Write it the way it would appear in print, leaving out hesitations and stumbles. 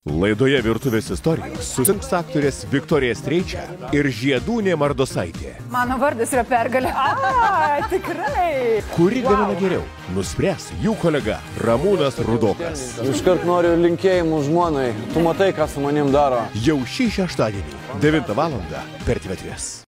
Laidoje Virtuvės istorijos susirinks aktorės Viktorija Streičia ir Žiedūnė Mardosaitė. Mano vardas yra Pergalė. Tikrai. Kuri gamina geriau, nuspręs jų kolega Ramūnas Rudokas. Iškart noriu linkėjimų žmonai. Tu matai, ką su manim daro. Jau šį šeštadienį, 9 val. per TV3.